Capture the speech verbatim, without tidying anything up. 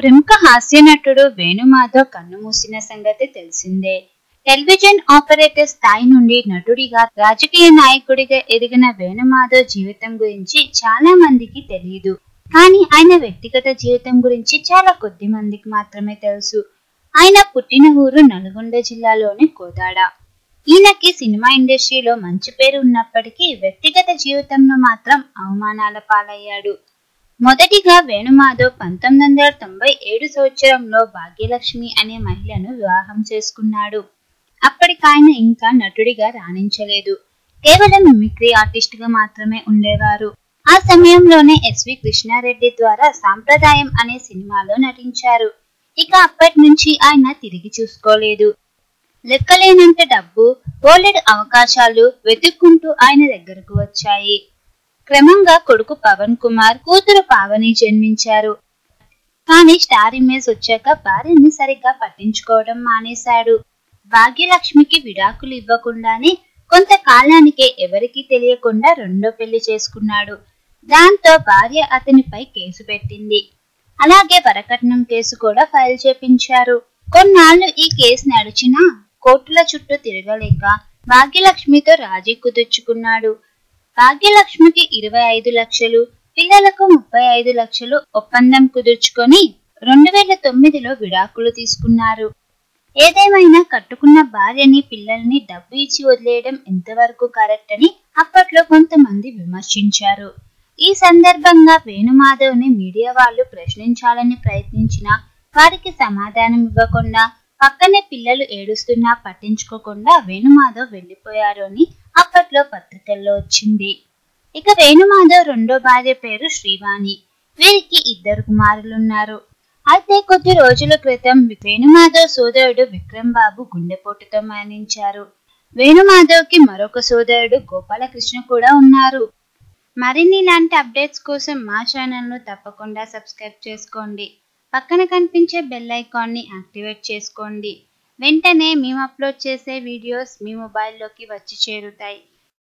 ప్రముఖ హాస్య నటుడు వేణుమాధవ్ కన్నుమూసిన సంగతి తెలిసిందే. టెలివిజన్ ఆపరేటర్ స్థాయి నుండి నటుడిగా, రాజకీయ నాయకుడిగా ఎదిగిన వేణుమాధవ్ జీవితం గురించి చాలా మందికి తెలియదు. కానీ ఆయన వ్యక్తిగత జీవితం గురించి చాలా కొద్ది మందికి మాత్రమే తెలుసు. ఆయన పుట్టిన ఊరు నల్గొండ జిల్లాలోని కోదాడ. ఈయనకి సినిమా ఇండస్ట్రీలో మంచి పేరు ఉన్నప్పటికీ వ్యక్తిగత జీవితంలో మాత్రం అవమానాల పాలయ్యాడు. మొదటిగా వేణుమాధవ్ పంతొమ్మిది వందల తొంభై ఏడు సంవత్సరంలో భాగ్యలక్ష్మి అనే మహిళను వివాహం చేసుకున్నాడు. అప్పటికాయన ఇంకా నటుడిగా రాణించలేదు. కేవలం మిమిక్రీ ఆర్టిస్ట్ గా మాత్రమే ఉండేవారు. ఆ సమయంలోనే ఎస్వి కృష్ణారెడ్డి ద్వారా సాంప్రదాయం అనే సినిమాలో నటించారు. ఇక అప్పటి నుంచి ఆయన తిరిగి చూసుకోలేదు. లెక్కలేనంత డబ్బు, బోలెడు అవకాశాలు వెతుక్కుంటూ ఆయన దగ్గరకు వచ్చాయి. క్రమంగా కొడుకు పవన్ కుమార్, కూతురు పావని జన్మించారు. కానీ స్టార్ ఇమేజ్ వచ్చాక భార్యని సరిగ్గా పట్టించుకోవడం మానేశాడు. భాగ్యలక్ష్మికి విడాకులు ఇవ్వకుండానే కొంతకాలానికే ఎవరికీ తెలియకుండా రెండో పెళ్లి చేసుకున్నాడు. దాంతో భార్య అతనిపై కేసు పెట్టింది. అలాగే వరకట్నం కేసు కూడా ఫైల్ చేపించారు. కొన్నాళ్లు ఈ కేసు నడిచినా కోర్టుల చుట్టూ తిరగలేక భాగ్యలక్ష్మితో రాజీ కుదుర్చుకున్నాడు. భాగ్యలక్ష్మికి ఇరవై ఐదు లక్షలు, పిల్లలకు ముప్పై ఐదు లక్షలు ఒప్పందం కుదుర్చుకొని రెండు వేల తొమ్మిదిలో విడాకులు తీసుకున్నారు. ఏదేమైనా కట్టుకున్న భార్యని, పిల్లల్ని డబ్బు ఇచ్చి వదిలేయడం ఎంతవరకు కరెక్ట్ అని అప్పట్లో కొంతమంది విమర్శించారు. ఈ సందర్భంగా వేణుమాధవ్ ని మీడియా వాళ్ళు ప్రశ్నించాలని ప్రయత్నించినా వారికి సమాధానం ఇవ్వకుండా, పక్కనే పిల్లలు ఏడుస్తున్నా పట్టించుకోకుండా వేణుమాధవ్ వెళ్లిపోయారు అని అప్పట్లో పత్రికల్లో వచ్చింది. ఇక వేణుమాధవ్ రెండో భార్య పేరు శ్రీవాణి. వీరికి ఇద్దరు కుమారులున్నారు. అయితే కొద్ది రోజుల క్రితం వేణుమాధవ్ సోదరుడు విక్రమ్ బాబు గుండెపోటుతో మరణించారు. వేణుమాధవ్ కి మరొక సోదరుడు గోపాలకృష్ణ కూడా ఉన్నారు. మరిన్ని ఇలాంటి అప్డేట్స్ కోసం మా ఛానల్ ను తప్పకుండా సబ్స్క్రైబ్ చేసుకోండి. పక్కన కనిపించే బెల్ ఐకాన్ ని యాక్టివేట్ చేసుకోండి. వెంటనే మేము అప్లోడ్ చేసే వీడియోస్ మీ మొబైల్లోకి వచ్చి చేరుతాయి.